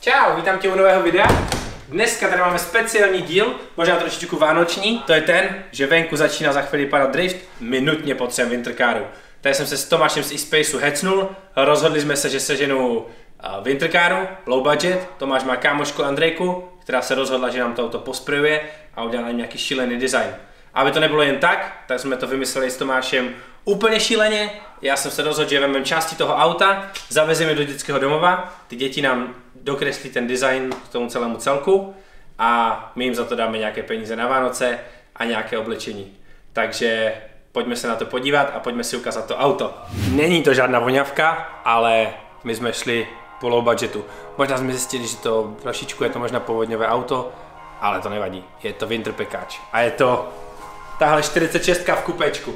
Čau, vítám tě u nového videa. Dneska tady máme speciální díl, možná trošičku vánoční. To je ten, že venku začíná za chvíli padat drift, my nutně potřebujeme wintercaru. Tady jsem se s Tomášem z eSpaceu hecnul, rozhodli jsme se, že seženu wintercaru, low budget. Tomáš má kámošku Andrejku, která se rozhodla, že nám to auto posprejuje a udělá nám nějaký šílený design. Aby to nebylo jen tak jsme to vymysleli s Tomášem úplně šíleně. Já jsem se rozhodl, že vezmeme části toho auta, zavezeme do dětského domova, ty děti nám dokreslí ten design k tomu celému celku a my jim za to dáme nějaké peníze na Vánoce a nějaké oblečení. Takže pojďme se na to podívat a pojďme si ukázat to auto. Není to žádná voňavka, ale my jsme šli po low budgetu. Možná jsme zjistili, že to trošičku je to možná povodňové auto, ale to nevadí. Je to Winter Package a je to tahle 46 v kupečku.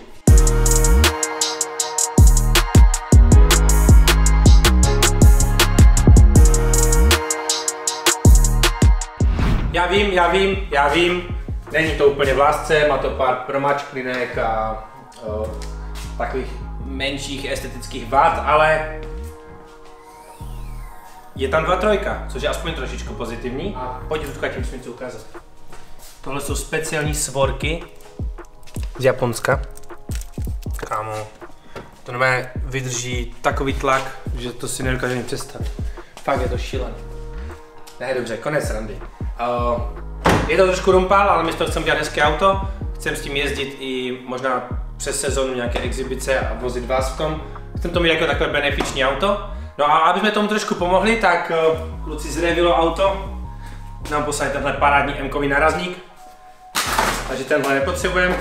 Já vím, není to úplně v lásce, má to pár promačklinek a takových menších estetických vád, ale je tam 2.3, což je aspoň trošičku pozitivní. A pojď Řudka, tím musím něco ukázat. Tohle jsou speciální svorky z Japonska. Kámo, to normálně vydrží takový tlak, že to si nedokážu ani představit. Fakt je to šílené. Ne, dobře, konec randy. Je to trošku rumpál, ale my to chceme dělat hezké auto. Chcem s tím jezdit i možná přes sezonu nějaké exibice a vozit vás v tom. Chcem to mít jako takové benefiční auto. No a aby jsme tomu trošku pomohli, tak kluci z Revilo Auto nám poslali tenhle parádní M-kový nárazník. Takže tenhle nepotřebujeme.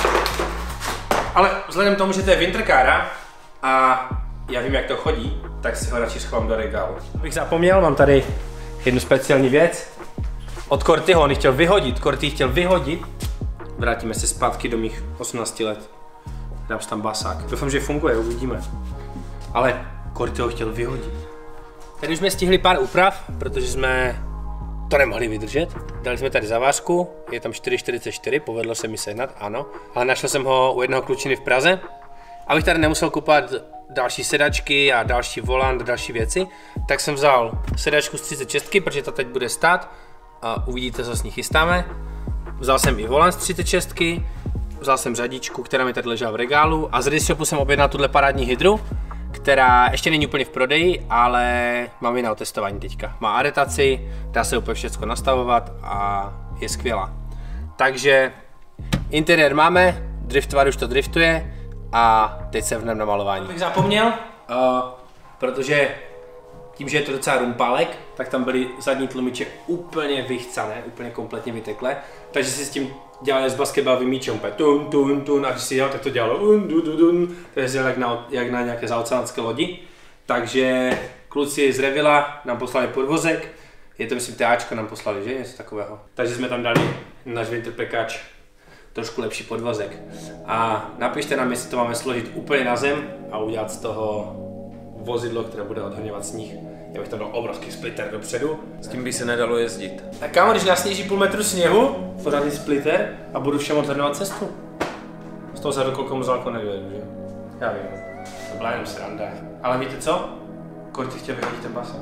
Ale vzhledem k tomu, že to je wintercara a já vím, jak to chodí, tak si ho radši schovám do regálu. Abych zapomněl, mám tady jednu speciální věc. Od Kortyho, on ji chtěl vyhodit, Korty chtěl vyhodit. Vrátíme se zpátky do mých 18 let. Dám si tam basák. Doufám, že funguje, uvidíme. Ale Korty ho chtěl vyhodit. Tady už jsme stihli pár úprav, protože jsme to nemohli vydržet. Dali jsme tady zavářku, je tam 4,44, povedlo se mi sehnat, ano. Ale našel jsem ho u jednoho klučiny v Praze. Abych tady nemusel kupovat další sedačky a další volant a další věci, tak jsem vzal sedačku z 36, protože ta teď bude stát. A uvidíte, co s ní chystáme. Vzal jsem i volant z 36, vzal jsem řadičku, která mi tady ležela v regálu a z Rizshopu jsem objednal tuhle parádní hydru, která ještě není úplně v prodeji, ale mám ji na otestování teďka. Má aretaci, dá se úplně všechno nastavovat a je skvělá. Takže interiér máme, driftovat už to driftuje a teď se vrhneme na malování. Bych zapomněl, protože tím, že je to docela rumpálek, tak tam byly zadní tlumiče úplně vychcané, úplně kompletně vyteklé, takže si s tím dělali s basketbalovým míčem úplně tun, tun, tun, a když si dělal, tak to dělalo takže jak na nějaké zaoceánské lodi. Takže kluci z Revila nám poslali podvozek, je to myslím TAčko nám poslali, že? Něco takového. Takže jsme tam dali náš Winter Package trošku lepší podvozek. A napište nám, jestli to máme složit úplně na zem a udělat z toho vozidlo, které bude odhrňovat sníh. Já bych tam dal obrovský splitter dopředu. S tím by se nedalo jezdit. A kámo, když nasněží půl metru sněhu, pořádný splitter a budu všem odhrňovat cestu. Z toho se do kolkomu zálko nedojedu, že? Já vím. To byla jenom sranda. Ale víte co? Korty chtěl vyhodit ten basák.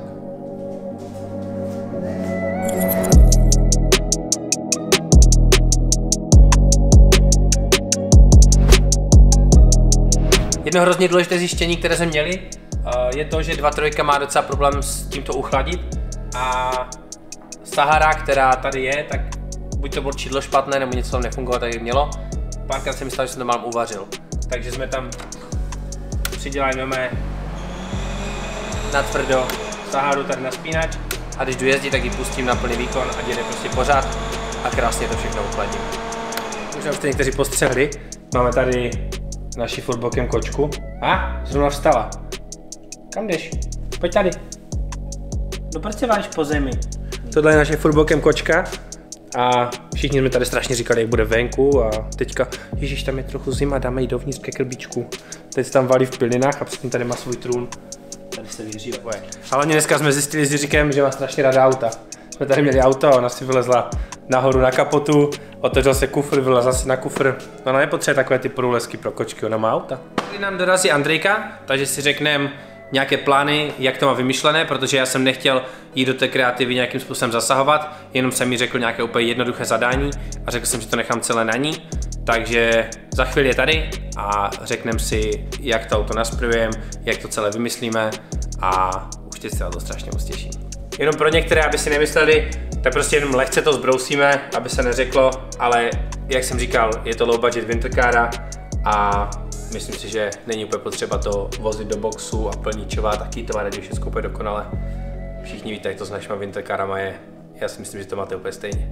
Jedno hrozně důležité zjištění, které jsme měli, je to, že 2.3 má docela problém s tímto uchladit a Sahara, která tady je, tak buď to bylo čidlo špatné, nebo něco tam nefungovalo, tak jak mělo. Párkrát jsem myslel, že jsem to mám uvařil. Takže jsme tam přidělajeme na tvrdo Saharu tady na spínač a když jdu jezdit, tak ji pustím na plný výkon a jede prostě pořád a krásně to všechno uchladím. Možná už jste někteří postřehli, máme tady naši furbokem kočku. A? Zrovna vstala. Kam jdeš? Pojď tady. No proč se váš po zemi? Tohle je naše furbokem kočka a všichni jsme tady strašně říkali, jak bude venku a teďka, ježiš, tam je trochu zima, dáme ji dovnitř ke krbičku. Teď se tam valí v pilinách a předtím tady má svůj trůn. Tady se vyhřívá. Ale dneska jsme zjistili s Jiříkem, že má strašně ráda auta. Jsme tady měli auto a ona si vylezla nahoru na kapotu, otevřel se kufr, vylezla si na kufr. Ona nepotřebuje takové ty průlesky pro kočky, ona má auta. Tady nám dorazí Andrejka, takže si řekneme, nějaké plány, jak to má vymyšlené, protože já jsem nechtěl jít do té kreativy nějakým způsobem zasahovat, jenom jsem mi řekl nějaké úplně jednoduché zadání a řekl jsem, že to nechám celé na ní. Takže za chvíli je tady a řekneme si, jak to auto nasprojujeme, jak to celé vymyslíme a už teď se na to strašně moc těším. Jenom pro některé, aby si nemysleli, tak prostě jenom lehce to zbrousíme, aby se neřeklo, ale jak jsem říkal, je to low budget wintercara a myslím si, že není úplně potřeba to vozit do boxu a plníčovat a kýtovat, ať všechno úplně dokonale. Všichni víte, jak to s našimi wintercarama je. Já si myslím, že to máte úplně stejně.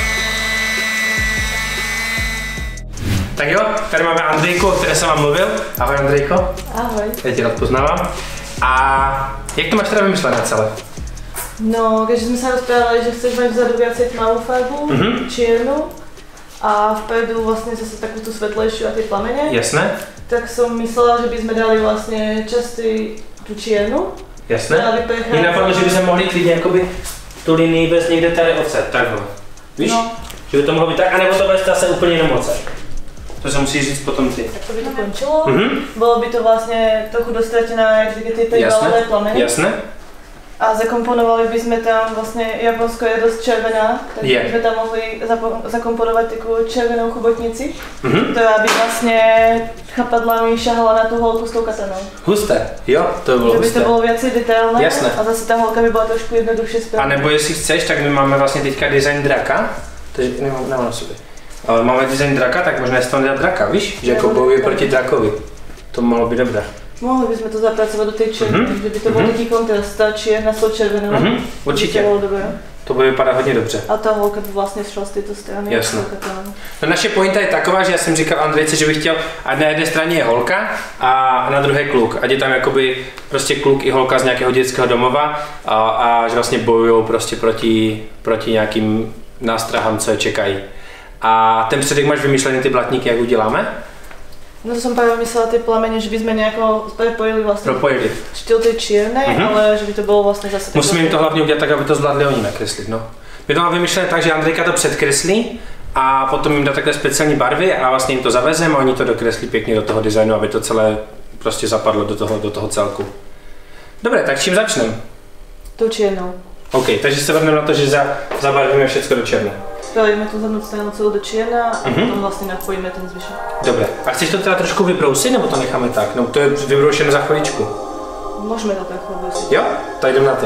Tak jo, tady máme Andrejku, o které jsem vám mluvil. Ahoj Andrejko. Ahoj. Já tě rád poznávám. A jak to máš teda vymyslené celé? No, když jsme se rozprávali, že chceš mít vzadu viacej tmavou farbu, čiernu a vpredu vlastně zase takovou tu svetlejšiu a ty plamene. Jasné. Tak som myslela, že bychom dali vlastně časty tu čiernu. Jasné. Mě napadlo, že bychom mohli klidně jakoby tu linii bez někde tady ocet, takhle. Víš? No. Že by to mohlo být tak, anebo to bude zase úplně jenom ocet. To se musí říct potom ty. Tak to by to končilo. Bylo by to vlastně trochu dostratené, jak ty trvalé plameny. Jasné. A zakomponovali bychom tam vlastně, Japonsko je dost červená, takže bychom tam mohli zakomponovat takovou červenou chobotnici, která by vlastně chapadlami šahala na tu holku s tou katanou. Husté, jo, to by bylo husté. Že by to bylo věci detailné. Jasné. A zase ta holka by byla trošku jednoduše správná. A nebo jestli chceš, tak my máme vlastně teďka design draka, takže nemám na sobě. Ale máme design draka, tak možná je to dělat draka, víš? Že jako bojuje proti drakovi. To mohlo být dobré. Mohli bychom to zapracovat do té červené, že by to byl taký kontrast, ta čierna s tou červenou. Určitě. To bylo dobré. To bude vypadat hodně dobře. A ta holka by vlastně šla z této strany. Jasně. No naše pointa je taková, že já jsem říkal Andrejce, že bych chtěl, ať na jedné straně je holka a na druhé kluk. Ať je tam jakoby prostě kluk i holka z nějakého dětského domova a že vlastně bojujou prostě proti nějakým nástrahám, co je čekají. A ten předek máš vymyšlený ty blatníky, jak uděláme? No to jsem právě myslela ty plamene, že bychom nějako propojili vlastně štýl tej čiernej, ale že by to bylo vlastně zase... Musíme jim to hlavně udělat tak, aby to zvládli oni nakreslit, no. My to máme vymyšlené tak, že Andrejka to předkreslí a potom jim dá takhle speciální barvy a vlastně jim to zavezeme a oni to dokreslí pěkně do toho designu, aby to celé prostě zapadlo do toho celku. Dobré, tak čím začneme? Tou čiernou. OK, takže se vrhneme na to, že zabarvíme všechno do černé. Spravíme tu zadnou stranu celou do čierna a potom vlastně napojíme ten zvyšek. Dobře. A chceš to teda trošku vybrousit, nebo to necháme tak? No to je vybroušeno za chviličku. Můžeme to tak vybrousit. Jo? Tak jdeme na to.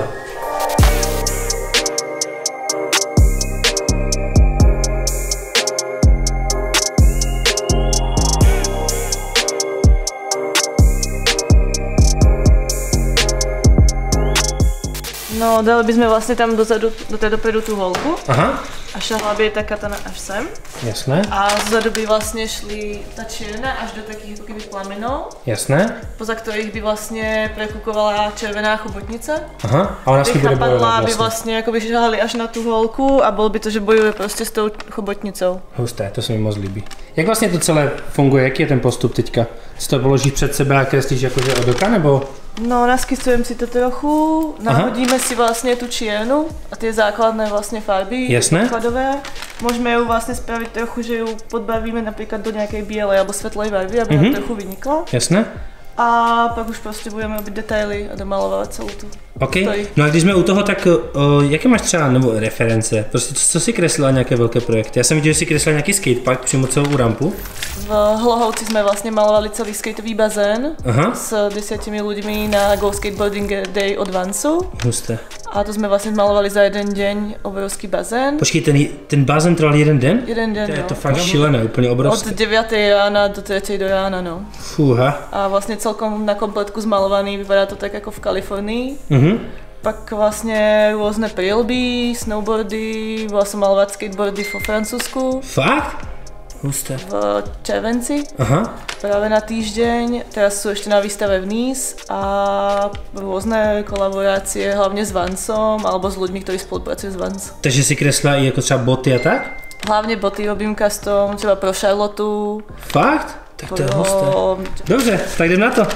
No, dali bychom vlastně tam dozadu, do té dopredu tu holku. Aha. A šahla by ta katana až sem. Jasné. A zadu by vlastně šli ta čierna až do takých jako kdyby plamenů. Jasné. Poza kterých by vlastně prekukovala červená chobotnice. Aha. A ona s tím bude bojovat vlastně. By vlastně jako by šahali až na tu holku a bylo by to, že bojuje prostě s tou chobotnicou. Husté, to se mi moc líbí. Jak vlastně to celé funguje? Jaký je ten postup teďka? Si to položíš před sebe a kreslíš jakože od oka, nebo? No, naskysujeme si to trochu, nahodíme si vlastně tu čiernu a ty základné vlastně farby podkladové. Můžeme ju vlastně spravit trochu, že ju podbarvíme například do nějaké bílé nebo světlé barvy, aby nám trochu vyniklo. Jasné. A pak už prostě budeme robit detaily a domalovat celou tu. OK. No a když jsme u toho, tak jaké máš třeba nebo reference? Prostě co si kreslila nějaké velké projekty? Já jsem viděl, že si kreslila nějaký skatepark přímo celou rampu. V Hlohovci jsme vlastně malovali celý skateový bazén s 10 lidmi na Go Skateboarding Day od Vansu. Husté. A to jsme vlastně malovali za jeden den obrovský bazén. Počkej, ten bazén trval jeden den? Jeden den, to je to fakt šílené, úplně obrovské. Od 9 rána do 3 do rána, no. Fúha. A vlastně celkom na kompletku zmalovaný, vypadá to tak jako v Kalifornii. Pak vlastně různé prilby, snowboardy, byla jsem malovat skateboardy vo Francúzsku. Fakt? Husté. V červenci, právě na týždeň, teraz jsou ještě na výstave v Nice a různé kolaborácie, hlavně s Vansom alebo s lidmi, kteří spolupracují s Vans. Takže si kreslila i jako třeba boty a tak? Hlavně boty robím custom, třeba pro Charlotu. Fakt? Tak to je husté. Dobře, tak jdem na to.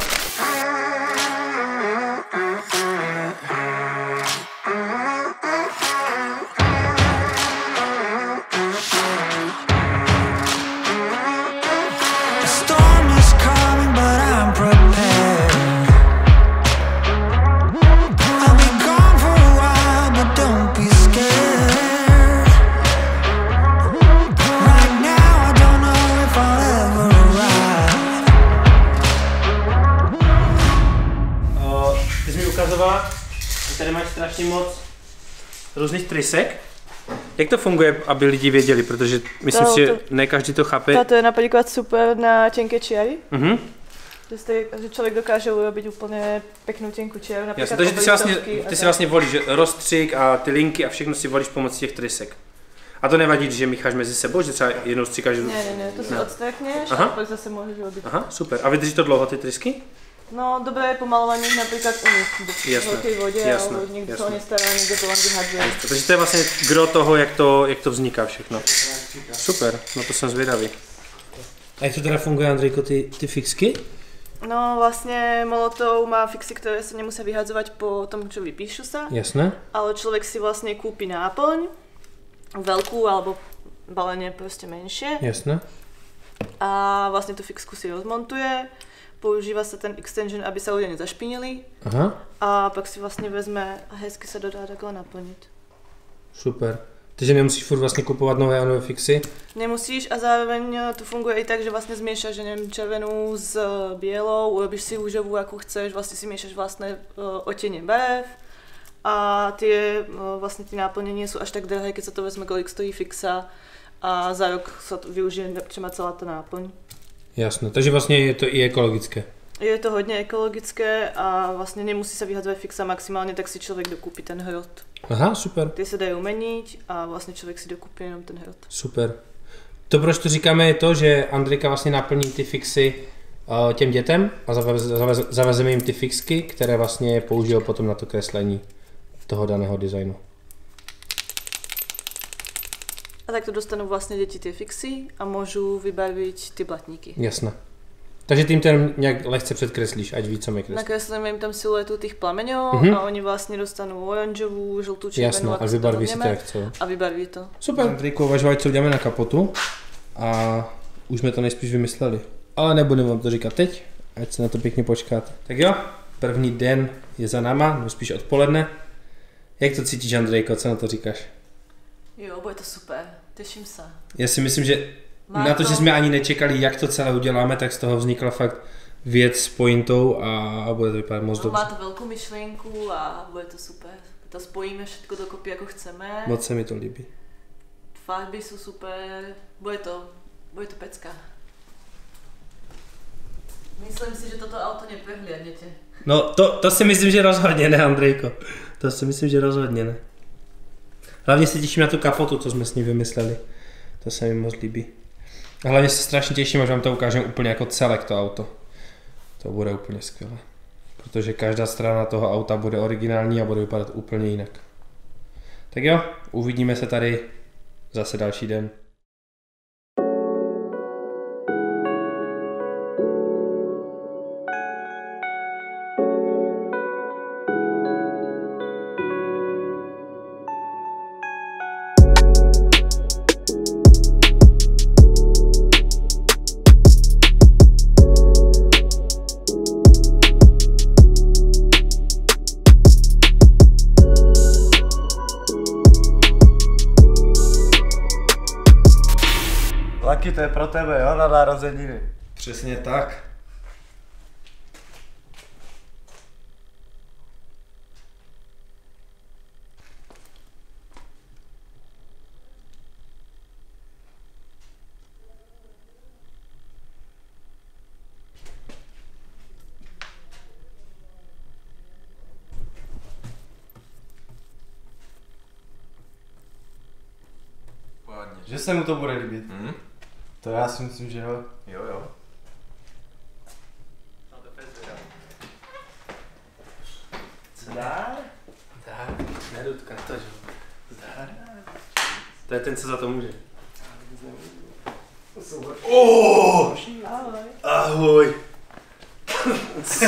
tady máš strašně moc různých trysek. Jak to funguje, aby lidi věděli, protože myslím si, že ne každý to chápe. To je například super na tenké čiary. Že člověk dokáže urobit úplně pěknou tenkou čiaru. Jasně, takže ty si vlastně volíš rozstřik a ty linky a všechno si volíš pomocí těch trysek. A to nevadí, že mícháš mezi sebou, že třeba jednou stříkáš... Ne, to si odstrekneš a pak zase můžeš robit. Aha, super. A vydrží to dlouho ty trysky? No, dobré je pomalování například u nich, v velké vodě, ale někdo to nestará, někdo to vám vyhadzuje. Takže to je vlastně gro toho, jak to vzniká všechno. Super, no to jsem zvědavý. A jak to teda funguje, Andrejko, ty fixky? No vlastně Molotov má fixy, které se nemusí vyhadzovat po tom, čo vypíšu sa. Jasné. Ale člověk si vlastně koupí náplň, velkou alebo balenie prostě menší. Jasné. A vlastně tu fixku si rozmontuje. Používá se ten extension, aby se lidé nezašpinili. Aha. A pak si vlastně vezme a hezky se dodá takhle naplnit. Super. Takže nemusíš furt vlastně kupovat nové fixy? Nemusíš a zároveň to funguje i tak, že vlastně zmiešaš, že nevím, červenou s bělou, urobíš si růžovou, jakou chceš, vlastně si miešaš vlastně odtěně barev. A vlastně ty náplně nie jsou až tak drahé, keď se to vezme, kolik stojí fixa a za rok se to využije třeba celá ta náplň. Jasné, takže vlastně je to i ekologické. Je to hodně ekologické a vlastně nemusí se vyhadzovat fixa maximálně, tak si člověk dokupí ten hrot. Aha, super. Ty se dají umeniť a vlastně člověk si dokupí jenom ten hrot. Super. To, proč to říkáme, je to, že Andrejka vlastně naplní ty fixy těm dětem a zavezeme jim ty fixky, které vlastně použijou potom na to kreslení toho daného designu. A tak to dostanou vlastně děti ty fixy a můžu vybarvit ty blatníky. Jasné. Takže tím ten nějak lehce předkreslíš, ať ví, co mi kreslí. Nakreslíme jim tam siluetu těch plameňů a oni vlastně dostanou oranžovou, žlutou, červenou. Jasné, a vybarví si to jak chcou. A vybarví to. Super. Andrejko, uvažovali, co uděláme na kapotu a už jsme to nejspíš vymysleli. Ale nebudeme vám to říkat teď, ať se na to pěkně počkáte. Tak jo, první den je za náma, nebo spíš odpoledne. Jak to cítíš, Andrejko, co na to říkáš? Jo, bude to super, těším se. Já si myslím, že na to, že jsme ani nečekali, jak to celé uděláme, tak z toho vznikla fakt věc s pointou a bude to vypadat moc dobře. Má to velkou myšlenku a bude to super. To spojíme všechno dokopy, jako chceme. Moc se mi to líbí. Farby jsou super, bude to pecka. Myslím si, že toto auto neprehliadnete. No to si myslím, že rozhodně ne, Andrejko. To si myslím, že rozhodně ne. Hlavně se těším na tu kapotu, co jsme s ní vymysleli. To se mi moc líbí. A hlavně se strašně těším, až vám to ukážeme úplně jako celek to auto. To bude úplně skvělé. Protože každá strana toho auta bude originální a bude vypadat úplně jinak. Tak jo, uvidíme se tady zase další den. Laky, to je pro tebe, jo, na narozeniny. Přesně tak. Že se mu to bude líbit? To já si myslím, že jo. Jo. Zdár? Zdár. Nedotkne to, že? Zdár. To je ten, co za to může. Oh! Ahoj. Co?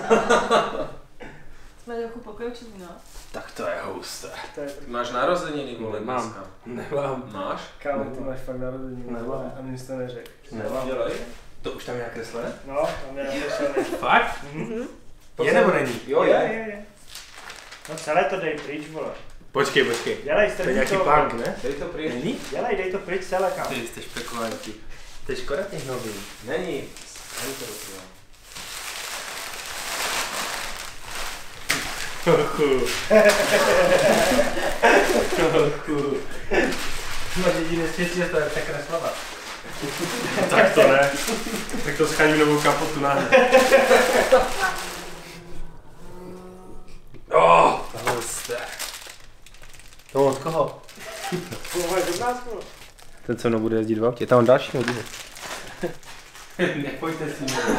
Jsme trochu pokročili, no. Tak to je husté. Máš narozeniny, vole, dneska? Nemám. Máš? Kámo, ty máš fakt narozeniny. Nemám. A mě jsi to neřekl. Nemám. To už tam je nakreslené? No, tam je nakreslené. Fakt? Je nebo není? Jo, je. No celé to dej pryč, vole. Počkej. Dělej, to je nějaký punk, ne? Dej to pryč. Není? Dej to pryč celé, kámo. Ty jsi špekulanti. To je škoda těch novin. Není. Ani to rozumím. Máš jediné štěstí, že to je překreslovat. Tak to ne. Tak to scháním novou kapotu na hned. To od koho? Ten se mnou bude jezdit v autě. Tam on další nebo druhý? Nepojďte si mě.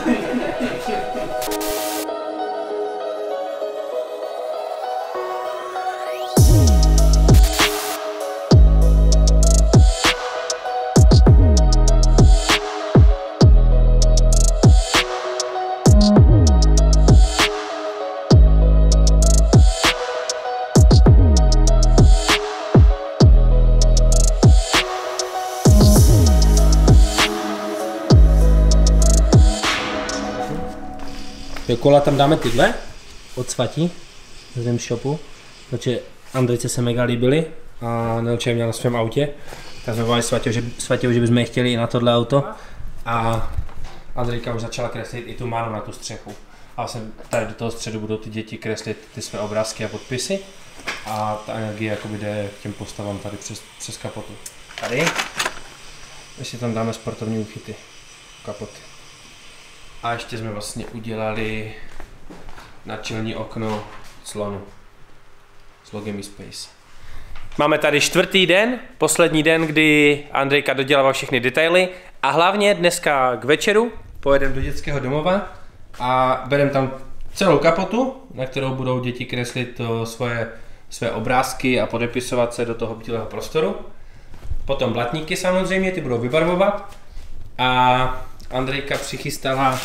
Do kola tam dáme tyhle od Svatí z Rim Shopu, protože Andrejce se mega líbily a Nelče je měla na svém autě, tak jsme volali Svatěho, že bychom je chtěli i na tohle auto a Andrejka už začala kreslit i tu mánu na tu střechu. A vlastně tady do toho středu budou ty děti kreslit ty své obrázky a podpisy a ta energie jakoby jde k těm postavám tady přes kapotu. Tady ještě tam dáme sportovní úchyty kapoty. A ještě jsme vlastně udělali načelní okno slonu s logem Space. Máme tady 4. den, poslední den, kdy Andrejka dodělával všechny detaily a hlavně dneska k večeru pojedeme do dětského domova a bereme tam celou kapotu, na kterou budou děti kreslit své obrázky a podepisovat se do toho bílého prostoru. Potom blatníky samozřejmě, ty budou vybarvovat a Andrejka přichystala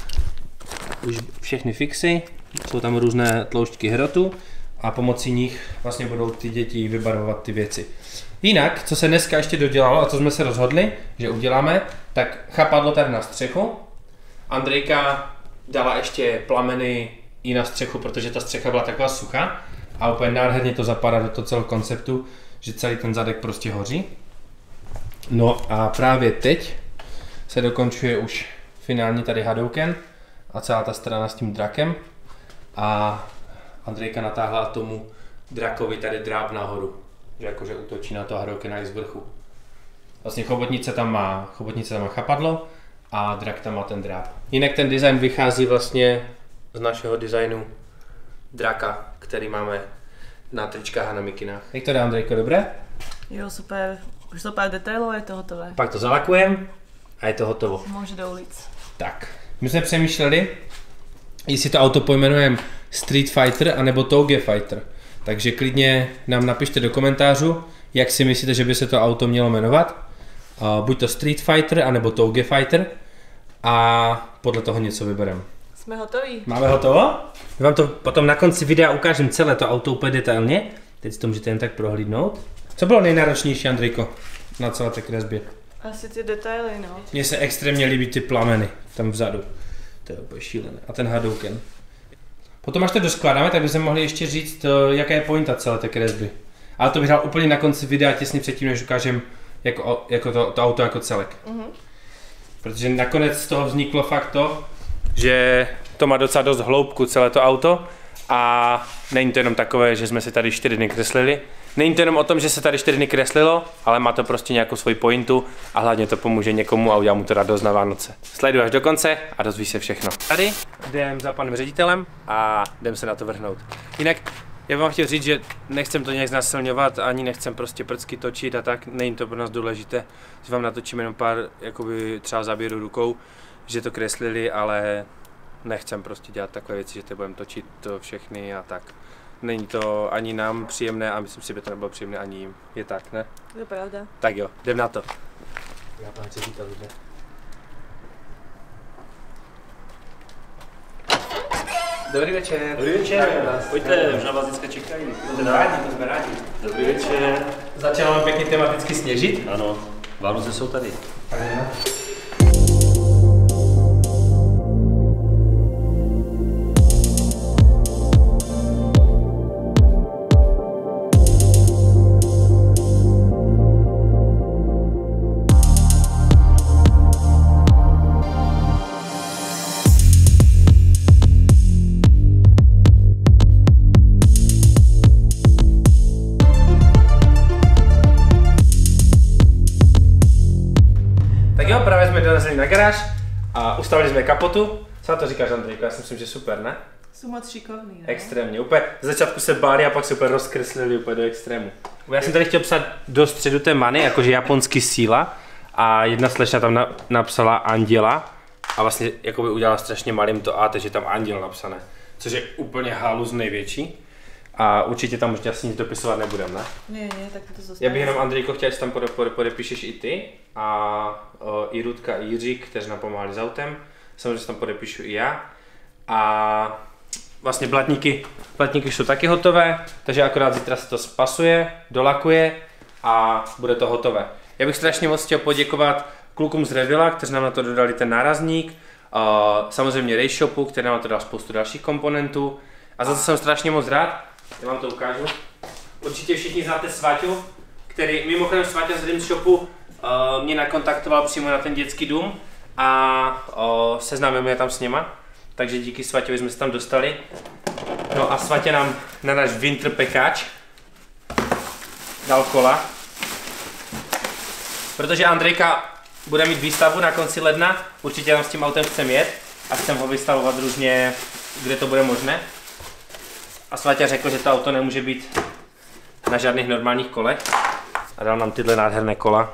už všechny fixy, jsou tam různé tloušťky hrotu a pomocí nich vlastně budou ty děti vybarvovat ty věci. Jinak, co se dneska ještě dodělalo a co jsme se rozhodli, že uděláme, tak chapadlo tady na střechu. Andrejka dala ještě plameny i na střechu, protože ta střecha byla taková suchá a úplně nádherně to zapadá do toho celého konceptu, že celý ten zadek prostě hoří. No a právě teď se dokončuje už finální tady hadouken a celá ta strana s tím drakem a Andrejka natáhla tomu drakovi tady dráp nahoru, že jakože útočí na to hadoukena i z vrchu. Vlastně chobotnice tam má chapadlo a drak tam má ten dráp. Jinak ten design vychází vlastně z našeho designu draka, který máme na tričkách a na mikinách. Jak to dá, Andrejko, dobré? Jo, super. Už to pár detailů a je to hotové. Pak to zalakujeme a je to hotovo. Může do ulic. Tak, my jsme přemýšleli, jestli to auto pojmenujeme Street Fighter anebo Touge Fighter. Takže klidně nám napište do komentářů, jak si myslíte, že by se to auto mělo jmenovat. Buď to Street Fighter anebo Touge Fighter a podle toho něco vybereme. Jsme hotoví. Máme hotovo? My vám to potom na konci videa ukážeme celé to auto úplně detailně. Teď si to můžete jen tak prohlídnout. Co bylo nejnáročnější, Andrejko, na celé té kresbě? Asi ty detaily, no. Mně se extrémně líbí ty plameny tam vzadu. To je úplně šílené. A ten hadouken. Potom až to doskládáme, tak bychom mohli ještě říct, jaká je pointa celé té kresby. Ale to bych dal úplně na konci videa, těsně předtím, než ukážem jako to auto jako celek. Protože nakonec z toho vzniklo fakt to, že to má docela dost hloubku celé to auto a není to jenom takové, že jsme si tady 4 dny kreslili. Není to jenom o tom, že se tady 4 dny kreslilo, ale má to prostě nějakou svoji pointu a hlavně to pomůže někomu a udělá mu to radost na Vánoce. Sleduj až do konce a dozvíš se všechno. Tady jdem za panem ředitelem a jdem se na to vrhnout. Jinak já vám chtěl říct, že nechcem to nějak znasilňovat, ani nechcem prostě prcky točit a tak, není to pro nás důležité, že vám natočím jenom pár jakoby třeba záběrů rukou, že to kreslili, ale nechcem prostě dělat takové věci, že to budeme točit to všechny a tak. Není to ani nám příjemné a myslím si, že by to nebylo příjemné ani jim. Je tak, ne? To je pravda. Tak jo, jdem na to. Já pan ředitel jde. Dobrý večer. Dobrý večer. Pojďte, už na vás dneska čekají. To jsme rádi. Dobrý večer. Začalo vám pěkně tematicky sněžit. Ano, Vánoce jsou tady. jsme dorazili na garáž a ustavili jsme kapotu. Co na to říkáš, Andrejko? Já si myslím, že super, ne? Jsou moc šikovný, ne? Extrémně. Úplně z začátku se báli a pak se úplně rozkreslili úplně do extrému. Já jsem tady chtěl psat do středu té many, jakože japonský síla. A jedna slečna tam napsala Anděla. A vlastně jakoby udělala strašně malým to A, takže tam Anděl napsané. Což je úplně halus největší. A určitě tam už asi nic dopisovat nebudem, ne? Ne, tak to zůstane. Já bych jenom, Andrejko, chtěl, že tam podepíšeš i ty. A i Rudka, i Jiřík, kteří nám pomáhali s autem. Samozřejmě tam podepíšu i já. A vlastně blatníky jsou taky hotové, takže akorát zítra se to spasuje, dolakuje a bude to hotové. Já bych strašně moc chtěl poděkovat klukům z Revilla, kteří nám na to dodali ten nárazník, samozřejmě Race Shopu, který nám na to dal spoustu dalších komponentů a za to jsem strašně moc rád. Já vám to ukážu. Určitě všichni znáte Svaťu, který mimochodem Svaťa z Race Shopu mě nakontaktoval přímo na ten dětský dům a seznámil mě tam s něma. Takže díky Svaťovi jsme se tam dostali. No a Svatě nám na náš winter package dal kola. Protože Andrejka bude mít výstavu na konci ledna, určitě tam s tím autem chcem jet a chcem ho vystavovat různě, kde to bude možné. A Svatě řekl, že to auto nemůže být na žádných normálních kolech a dal nám tyhle nádherné kola,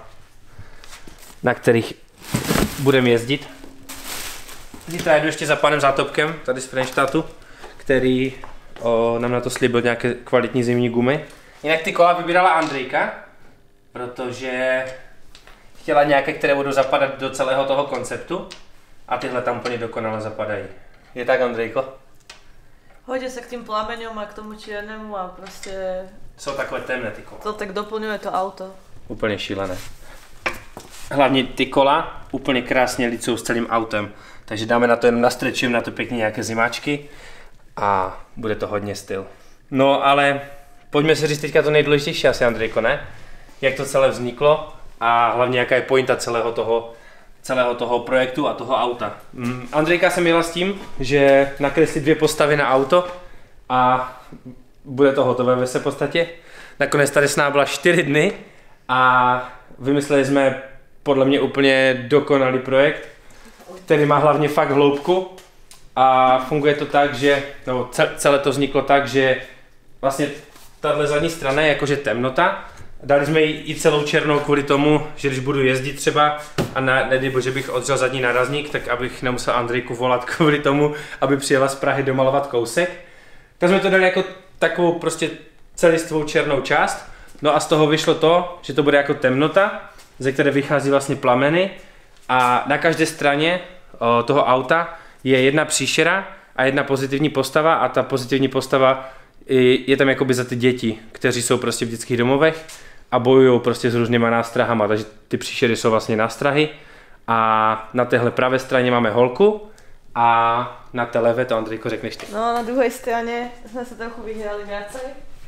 na kterých budeme jezdit. Zítra jedu ještě za panem Zátopkem, tady z Frenštatu, který nám na to slíbil nějaké kvalitní zimní gumy. Jinak ty kola vybírala Andrejka, protože chtěla nějaké, které budou zapadat do celého toho konceptu a tyhle tam úplně dokonale zapadají. Je tak, Andrejko? Hodí se k tým plameňom a k tomu čiernému a prostě... Jsou takové temné ty kola. To tak doplňuje to auto. Úplně šílené. Hlavně ty kola úplně krásně licou s celým autem. Takže dáme na to jenom nastrečím na to pěkně nějaké zimáčky a bude to hodně styl. No ale pojďme si říct teďka to nejdůležitější asi, Andrejko, ne? Jak to celé vzniklo a hlavně jaká je pointa celého toho projektu a toho auta. Andrejka jsem jela s tím, že nakreslí 2 postavy na auto a bude to hotové ve své podstatě. Nakonec tady s námi byla 4 dny a vymysleli jsme podle mě úplně dokonalý projekt, který má hlavně fakt hloubku a funguje to tak, že, nebo celé to vzniklo tak, že vlastně tahle zadní strana je jakože temnota. Dali jsme ji i celou černou kvůli tomu, že když budu jezdit třeba a nedej bože bych odřel zadní nárazník, tak abych nemusel Andrejku volat kvůli tomu, aby přijela z Prahy domalovat kousek. Tak jsme to dali jako takovou prostě celistvou černou část. No a z toho vyšlo to, že to bude jako temnota, ze které vychází vlastně plameny a na každé straně toho auta je jedna příšera a jedna pozitivní postava a ta pozitivní postava je tam jakoby za ty děti, kteří jsou prostě v dětských domovech a bojují prostě s různýma nástrahama, takže ty příšery jsou vlastně nástrahy a na téhle pravé straně máme holku a na té levé, to Andrejko řekneš ty. No na druhé straně jsme se trochu vyhrali viacej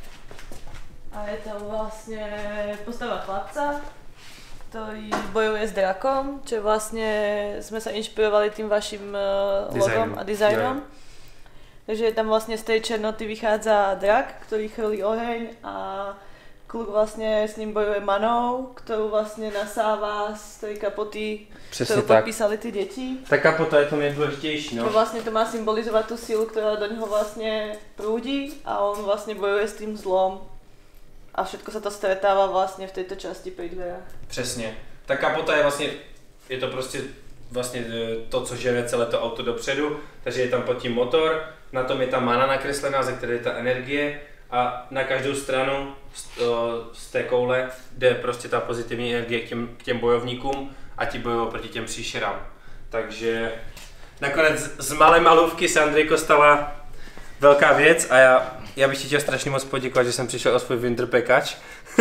a je tam vlastně postava chlapca, ktorý bojuje s drakom, čo vlastne sme sa inšpirovali tým vašim logom a dizajnom. Takže tam vlastne z tej černoty vychádza drak, ktorý chrlí oheň a kluk vlastne s ním bojuje manou, ktorú vlastne nasáva z tej kapoty, ktorú podpísali ty deti. Ta kapota je to nejdôležitejší, no. To vlastne to má symbolizovať tú silu, ktorá do neho vlastne prúdi a on vlastne bojuje s tým zlom. A všetko sa to stretáva vlastne v tejto časti pri dverách. Přesně. Ta kapota je vlastně, je to prostě vlastně to, co žene celé to auto dopředu, takže je tam pod tím motor, na tom je ta mana nakreslená, ze které je ta energie a na každou stranu z té koule jde prostě ta pozitivní energie k těm bojovníkům a ti bojují proti těm příšerám. Takže nakonec z malé malůvky se Andrejko stala velká věc a já bych ti chtěl strašně moc poděkovat, že jsem přišel o svůj winter package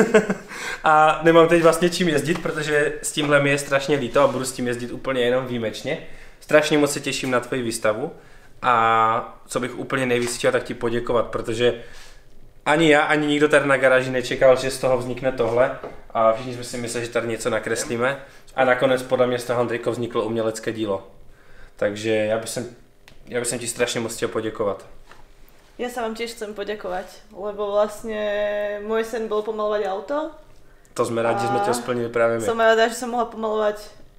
a nemám teď vlastně čím jezdit, protože s tímhle mi je strašně líto a budu s tím jezdit úplně jenom výjimečně. Strašně moc se těším na tvoji výstavu a co bych úplně nejvíc chtěl, tak ti poděkovat, protože ani já, ani nikdo tady na garáži nečekal, že z toho vznikne tohle a všichni jsme si mysleli, že tady něco nakreslíme a nakonec podle mě z toho, Andrejko, vzniklo umělecké dílo. Takže já bych ti strašně moc chtěl poděkovat. Ja sa vám tiež chcem poďakovať, lebo vlastne môj sen bol pomalovať auto. To sme rádi, že sme to splnili práve my. Som rada, že som mohla pomalovať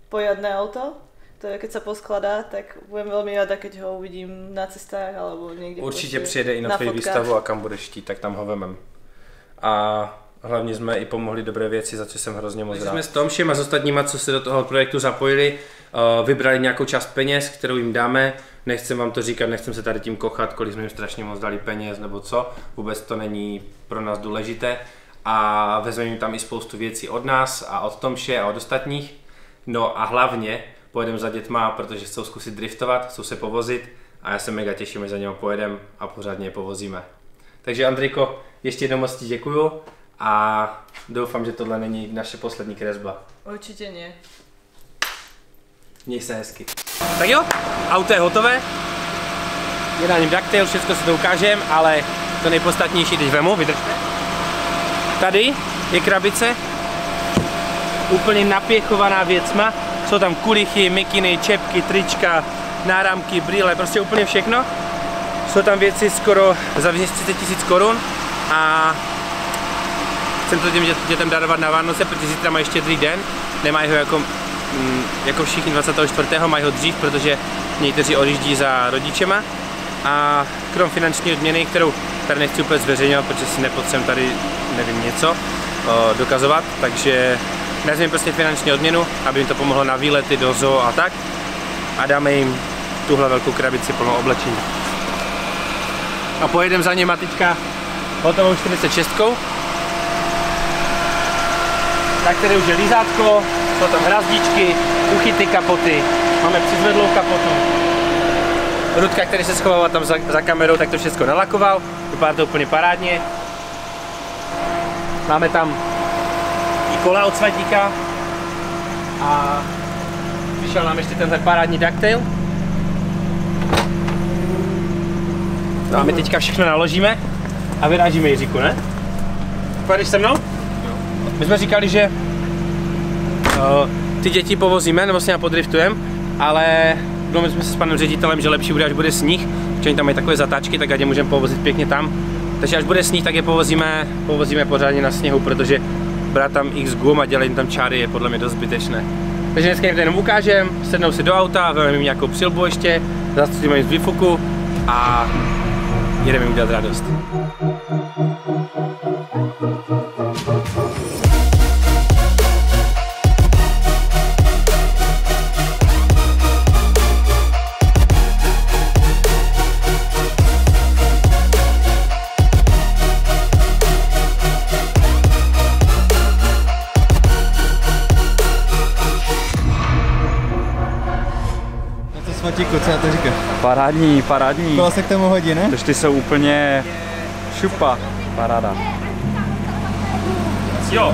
poriadne auto, ktoré keď sa poskladá, tak budem veľmi rada, keď ho uvidím na cestách alebo niekde. Určitě přijede i na tvoji výstavu a kam budeš chtít, tak tam ho vemem. A hlavně jsme i pomohli dobré věci, za co jsem hrozně moc rád. Jsme s Tomšem a s ostatníma, co se do toho projektu zapojili, vybrali nějakou část peněz, kterou jim dáme. Nechcem vám to říkat, nechcem se tady tím kochat, kolik jsme jim strašně moc dali peněz nebo co. Vůbec to není pro nás důležité. A vezmeme jim tam i spoustu věcí od nás a od Tomše a od ostatních. No a hlavně pojedeme za dětma, protože chcou zkusit driftovat, chcou se povozit a já se mega těším, že za něho pojedeme a pořádně je povozíme. Takže Andrejko, ještě jednou moc ti děkuju a doufám, že tohle není naše poslední kresba. Určitě ne. Měj se hezky. Tak jo, auto je hotové. Je na něm ducktail, všechno si to ukážem, ale to nejpodstatnější teď vemu, vydržte. Tady je krabice, úplně napěchovaná věcma. Jsou tam kulichy, mikiny, čepky, trička, náramky, brýle, prostě úplně všechno. Jsou tam věci skoro za 30 000 korun a chcem to těm dětem darovat na Vánoce, protože zítra mají štědrý den. Nemají ho jako všichni 24. mají ho dřív, protože někteří odjíždí za rodičema. A krom finanční odměny, kterou tady nechci úplně zveřejňovat, protože si nepotřebuji tady, nevím, něco dokazovat, takže vezmeme prostě finanční odměnu, aby jim to pomohlo na výlety do zoo a tak. A dáme jim tuhle velkou krabici plnou oblečení. A pojedeme za něma teďka hotovou 46, na které už je lízátko, jsou tam hrazdičky, uchyty kapoty, máme přizvedlou kapotu. Rudka, který se schoval tam za kamerou, tak to všechno nalakoval, vypadá to úplně parádně. Máme tam i kola od Svatíka a přišel nám ještě tenhle parádní ducktail. No a my teďka všechno naložíme a vyrážíme Jiříku, ne? Půjdeš se mnou? My jsme říkali, že ty děti povozíme, nebo s nimi podriftujeme, ale domluvili jsme se s panem ředitelem, že lepší bude, až bude sníh, protože oni tam mají takové zatáčky, tak ať je můžeme povozit pěkně tam. Takže až bude sníh, tak je povozíme pořádně na sněhu, protože brát tam x gum a dělat jim tam čáry je podle mě dost zbytečné. Takže dneska jim to jenom ukážem, sednou si do auta, vezmeme jim nějakou přilbu ještě, zastřelíme jim z výfuku a jedeme jim udělat radost. Svatíku, co já to říkáš? Parádní, parádní. Kola se k tomu hodí, ne? Tož ty jsou úplně šupa, paráda. Jo.